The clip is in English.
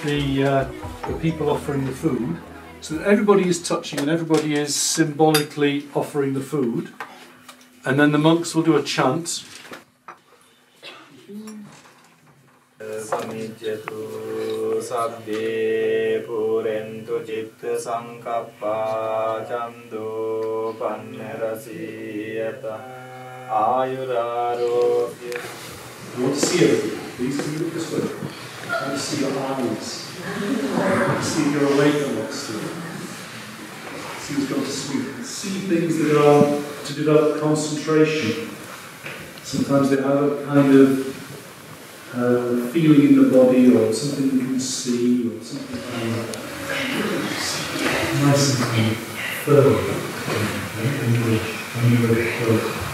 the people offering the food. So that everybody is touching and everybody is symbolically offering the food. And then the monks will do a chant. Samijjatu sabbe purentu citta sankappa cando pannarasiyata ayurarogya. I want to see everything. Please can you look this way? I want to see your eyes. I want to see if you're awake or not still. See who's gone to sleep. See things that are to develop concentration. Sometimes they have a kind of feeling in the body, or something you can see, or something like that. Nice and firm when you were close.